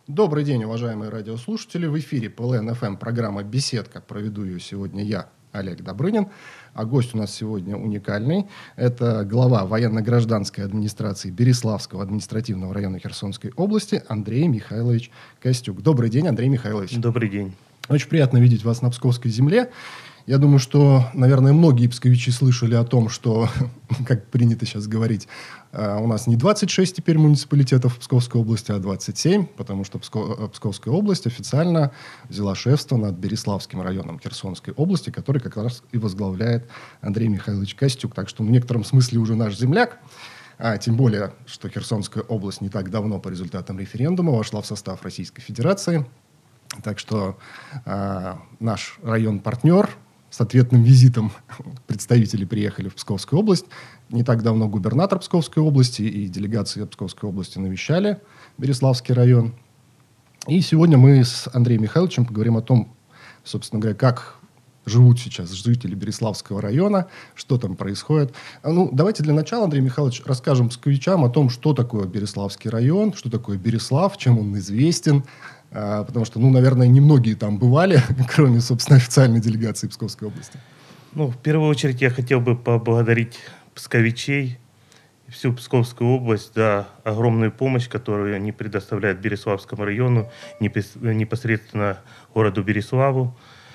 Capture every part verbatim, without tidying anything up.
Добрый день, уважаемые радиослушатели. В эфире ПЛН-ФМ программа «Беседка». Проведу ее сегодня я, Олег Добрынин. А гость у нас сегодня уникальный. Это глава военно-гражданской администрации Береславского административного района Херсонской области Андрей Михайлович Костюк. Добрый день, Андрей Михайлович. Добрый день. Очень приятно видеть вас на Псковской земле. Я думаю, что, наверное, многие псковичи слышали о том, что, как принято сейчас говорить, у нас не двадцать шесть теперь муниципалитетов в Псковской области, а двадцать семь, потому что Псковская область официально взяла шефство над Береславским районом Херсонской области, который как раз и возглавляет Андрей Михайлович Костюк. Так что в некотором смысле уже наш земляк. А тем более, что Херсонская область не так давно по результатам референдума вошла в состав Российской Федерации. Так что э, наш район-партнер. С ответным визитом представители приехали в Псковскую область. Не так давно губернатор Псковской области и делегации Псковской области навещали Береславский район. И сегодня мы с Андреем Михайловичем поговорим о том, собственно говоря, как живут сейчас жители Береславского района, что там происходит. Ну, давайте для начала, Андрей Михайлович, расскажем псковичам о том, что такое Береславский район, что такое Береслав, чем он известен. А, потому что, ну, наверное, немногие там бывали, кроме, собственно, официальной делегации Псковской области. Ну, в первую очередь я хотел бы поблагодарить псковичей, всю Псковскую область за огромную помощь, которую они предоставляют Береславскому району, непосредственно городу Береславу.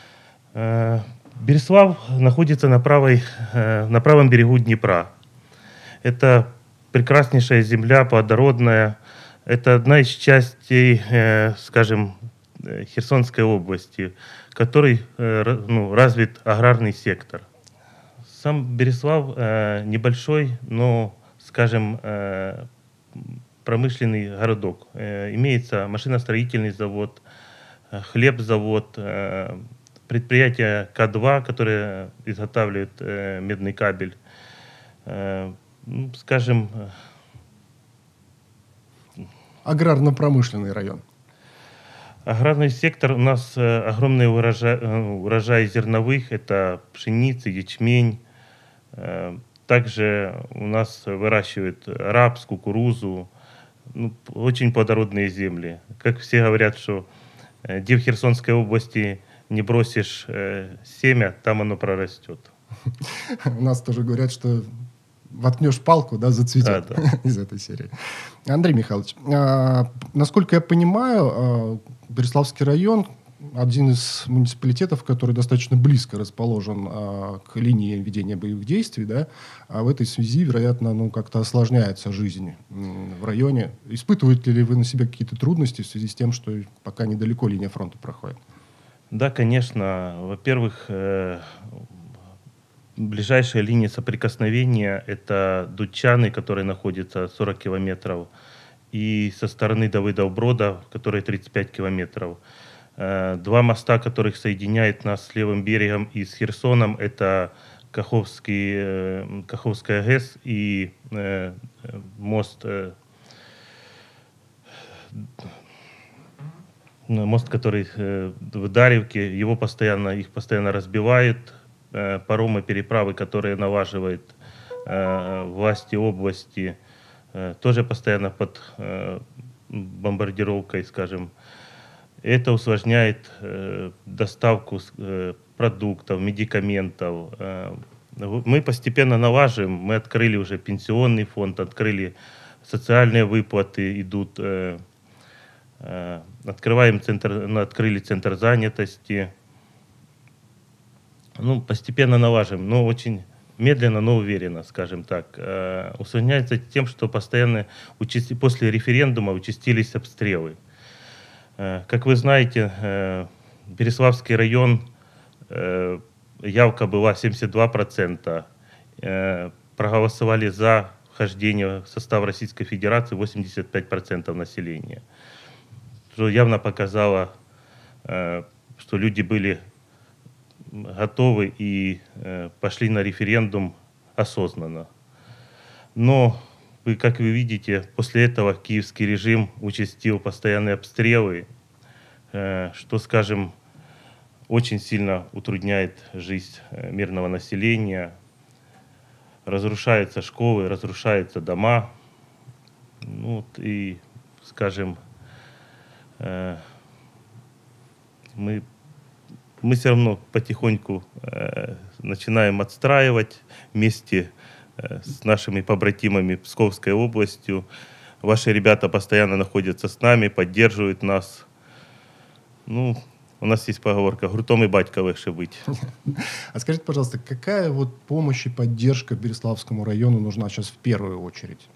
Береслав находится на, правой, на правом берегу Днепра. Это прекраснейшая земля, плодородная. Это одна из частей, скажем, Херсонской области, в которой ну, развит аграрный сектор. Сам Береслав небольшой, но, скажем, промышленный городок. Имеется машиностроительный завод, хлебзавод, предприятие К два, которое изготавливает медный кабель. Скажем, аграрно-промышленный район. Аграрный сектор, у нас огромный урожай, урожай зерновых, это пшеница, ячмень. Также у нас выращивают рапс, кукурузу, ну, очень плодородные земли. Как все говорят, что где в Херсонской области не бросишь семя, там оно прорастет. У нас тоже говорят, что воткнешь палку, да, зацветет. Да, да. Из этой серии. Андрей Михайлович, а, насколько я понимаю, а, Береславский район один из муниципалитетов, который достаточно близко расположен а, к линии ведения боевых действий, да, а в этой связи, вероятно, ну, как-то осложняется жизнь в районе. Испытываете ли вы на себе какие-то трудности в связи с тем, что пока недалеко линия фронта проходит? Да, конечно. Во-первых, э ближайшая линия соприкосновения – это Дудчаны, которые находятся сорок километров, и со стороны Давыдов Брода, которые тридцать пять километров. Два моста, которых соединяет нас с левым берегом и с Херсоном, это Каховский, Каховская ГЭС и мост, мост, который в Дарьевке, его постоянно, их постоянно разбивают. Паромы, переправы, которые налаживает э, власти области, э, тоже постоянно под э, бомбардировкой, скажем. Это усложняет э, доставку э, продуктов, медикаментов. Э, мы постепенно налаживаем, мы открыли уже пенсионный фонд, открыли социальные выплаты, идут, э, э, открываем центр, ну, открыли центр занятости. Ну, постепенно налаживаем, но очень медленно, но уверенно, скажем так. Э, усложняется тем, что постоянно участи... после референдума участились обстрелы. Э, как вы знаете, э, Береславский район, э, явка была семьдесят два процента. Э, проголосовали за вхождение в состав Российской Федерации восемьдесят пять процентов населения. Что явно показало, э, что люди были готовы и э, пошли на референдум осознанно. Но, вы, как вы видите, после этого киевский режим участил постоянные обстрелы, э, что, скажем, очень сильно утрудняет жизнь э, мирного населения. Разрушаются школы, разрушаются дома. Ну, вот, и, скажем, э, мы, мы все равно потихоньку э, начинаем отстраивать вместе э, с нашими побратимами Псковской областью. Ваши ребята постоянно находятся с нами, поддерживают нас. Ну, у нас есть поговорка «Гуртом и батька легче быть». А скажите, пожалуйста, какая вот помощь и поддержка Береславскому району нужна сейчас в первую очередь?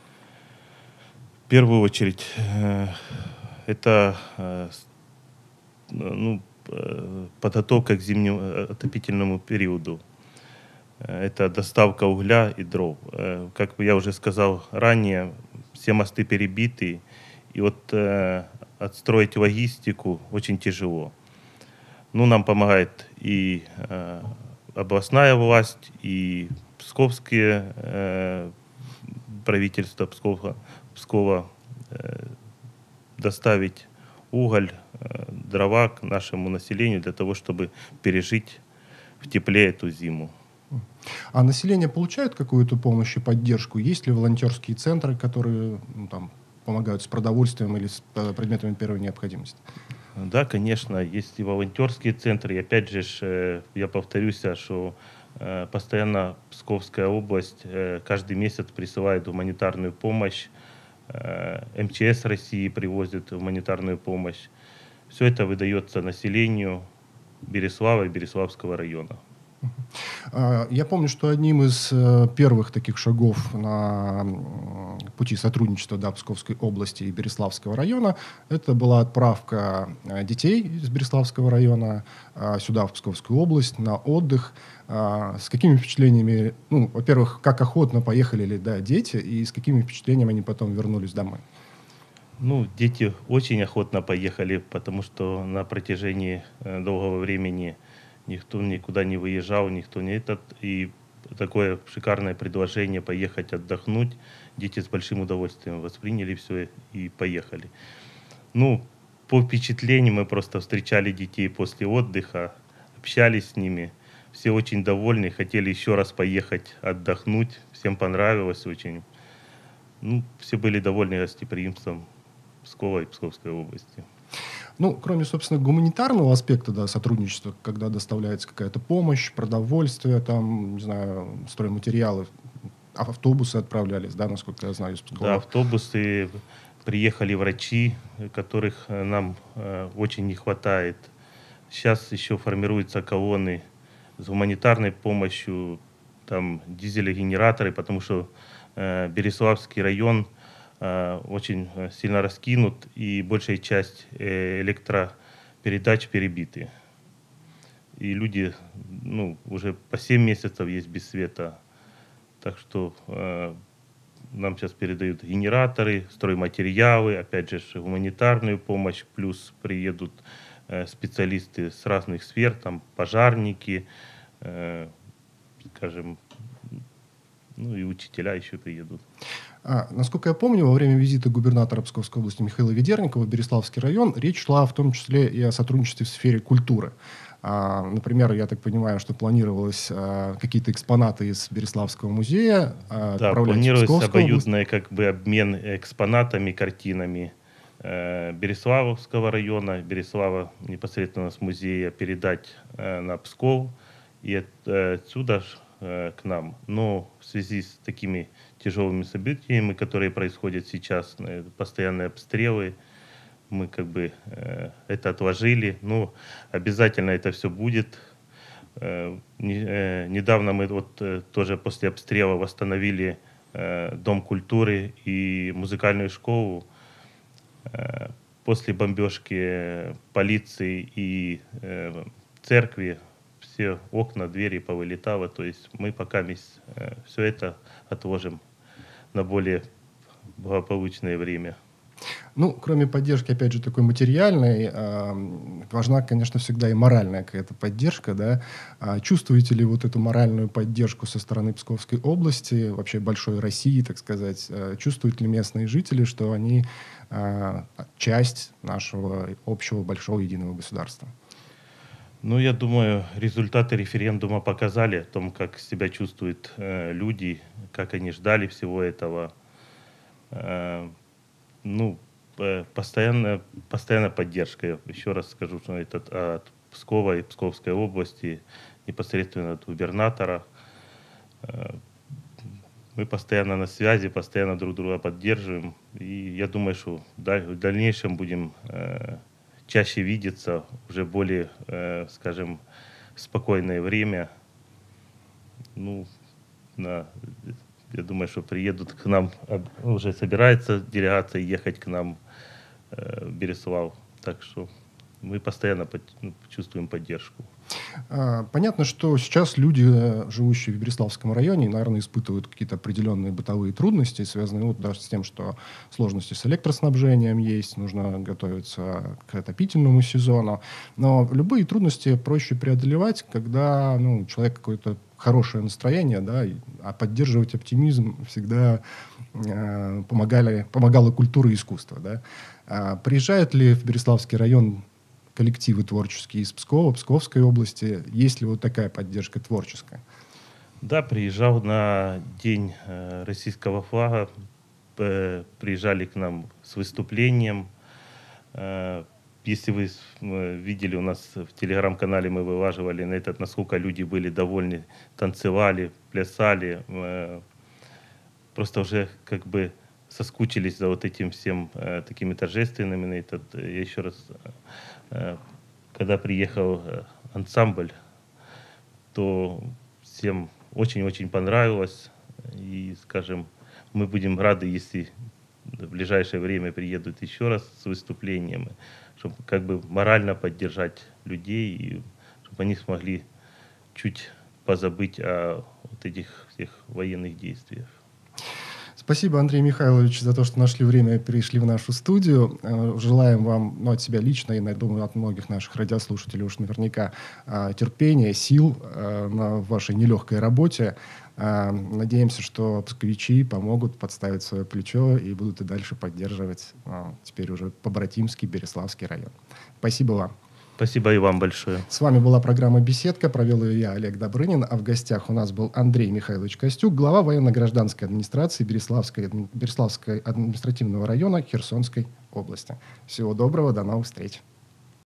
В первую очередь, э, это э, с- ну, э, подготовка к зимнему э, отопительному периоду. Э, Это доставка угля и дров. Э, Как я уже сказал ранее, все мосты перебиты, и вот э, отстроить логистику очень тяжело. Ну, нам помогает и э, областная власть, и псковские э, правительства Пскова, Пскова э, доставить уголь, э, дрова к нашему населению для того, чтобы пережить в тепле эту зиму. А население получает какую-то помощь и поддержку? Есть ли волонтерские центры, которые ну, там, помогают с продовольствием или с э, предметами первой необходимости? Да, конечно, есть и волонтерские центры. И опять же, ж, э, я повторюсь, а, что э, постоянно Псковская область э, каждый месяц присылает гуманитарную помощь. Э, эм че эс России привозит гуманитарную помощь. Все это выдается населению Береслава и Береславского района. А, Я помню, что одним из э, первых таких шагов на м, пути сотрудничества да, Псковской области и Береславского района это была отправка э, детей из Береславского района а, сюда, в Псковскую область, на отдых. А, С какими впечатлениями, ну, во-первых, как охотно поехали ли да, дети, и с какими впечатлениями они потом вернулись домой? Ну, дети очень охотно поехали, потому что на протяжении э, долгого времени никто никуда не выезжал, никто не этот. И такое шикарное предложение поехать отдохнуть. Дети с большим удовольствием восприняли все и поехали. Ну, по впечатлениям мы просто встречали детей после отдыха, общались с ними. Все очень довольны, хотели еще раз поехать отдохнуть. Всем понравилось очень. Ну, все были довольны гостеприимством Пскова и Псковской области. Ну, кроме, собственно, гуманитарного аспекта да, сотрудничества, когда доставляется какая-то помощь, продовольствие, там, не знаю, стройматериалы, а автобусы отправлялись, да, насколько я знаю, из Да, Пскова. автобусы, приехали врачи, которых э, нам э, очень не хватает. Сейчас еще формируются колонны с гуманитарной помощью, там дизель-генераторы, потому что э, Береславский район э, очень э, сильно раскинут, и большая часть э, электропередач перебиты. И люди, ну, уже по семь месяцев есть без света. Так что э, нам сейчас передают генераторы, стройматериалы, опять же, ж гуманитарную помощь, плюс приедут э, специалисты с разных сфер, там пожарники, э, скажем, ну и учителя еще приедут. А, насколько я помню, во время визита губернатора Псковской области Михаила Ведерникова в Береславский район речь шла в том числе и о сотрудничестве в сфере культуры. А, например, я так понимаю, что планировалось а, какие-то экспонаты из Береславского музея а, Да, отправлять в планируется Псковскую область. обоюдный как бы обмен экспонатами, картинами э, Береславского района, Береслава непосредственно с музея передать э, на Псков и от- э, отсюда ж, э, к нам. Но в связи с такими тяжелыми событиями, которые происходят сейчас, э, постоянные обстрелы, мы как бы э, это отложили. Но обязательно это все будет. Э, не- э, Недавно мы вот э, тоже после обстрела восстановили э, Дом культуры и музыкальную школу. Э, После бомбежки э, полиции и э, церкви все окна, двери повылетало. То есть мы пока все это отложим на более благополучное время. Ну, кроме поддержки, опять же, такой материальной, ам, важна, конечно, всегда и моральная какая-то поддержка, да. А чувствуете ли вот эту моральную поддержку со стороны Псковской области, вообще большой России, так сказать? Э, Чувствуют ли местные жители, что они а, часть нашего общего большого единого государства? Ну, я думаю, результаты референдума показали о том, как себя чувствуют э, люди, как они ждали всего этого. Э, ну, э, постоянная, постоянная поддержка. Я еще раз скажу, что это от Пскова и Псковской области, непосредственно от губернатора. Э, Мы постоянно на связи, постоянно друг друга поддерживаем. И я думаю, что в дальнейшем будем э, чаще видеться, уже более, э, скажем, спокойное время. Ну, на, я думаю, что приедут к нам, уже собирается делегация ехать к нам э, в Береслав. Так что мы постоянно под, ну, чувствуем поддержку. Понятно, что сейчас люди, живущие в Береславском районе, наверное, испытывают какие-то определенные бытовые трудности, связанные вот даже с тем, что сложности с электроснабжением есть, нужно готовиться к отопительному сезону. Но любые трудности проще преодолевать, когда ну, у человека какое-то хорошее настроение, да, а поддерживать оптимизм всегда э, помогали, помогала культура и искусство. Да. А приезжают ли в Береславский район коллективы творческие из Пскова, Псковской области? Есть ли вот такая поддержка творческая? Да, приезжал на День э, российского флага, э, приезжали к нам с выступлением. Э, если вы э, видели, у нас в телеграм-канале мы вылаживали на этот, насколько люди были довольны, танцевали, плясали. Э, просто уже как бы соскучились за вот этим всем э, такими торжественными. На этот, я еще раз... Когда приехал ансамбль, то всем очень-очень понравилось. И, скажем, мы будем рады, если в ближайшее время приедут еще раз с выступлениями, чтобы как бы морально поддержать людей, и чтобы они смогли чуть позабыть о вот этих всех военных действиях. Спасибо, Андрей Михайлович, за то, что нашли время и пришли в нашу студию. Желаем вам, ну, от себя лично, и, я думаю, от многих наших радиослушателей уж наверняка, терпения, сил на вашей нелегкой работе. Надеемся, что псковичи помогут подставить свое плечо и будут и дальше поддерживать теперь уже побратимский Береславский район. Спасибо вам. Спасибо и вам большое. С вами была программа «Беседка». Провел ее я, Олег Добрынин. А в гостях у нас был Андрей Михайлович Костюк, глава военно-гражданской администрации Береславской, Береславского административного района Херсонской области. Всего доброго, до новых встреч.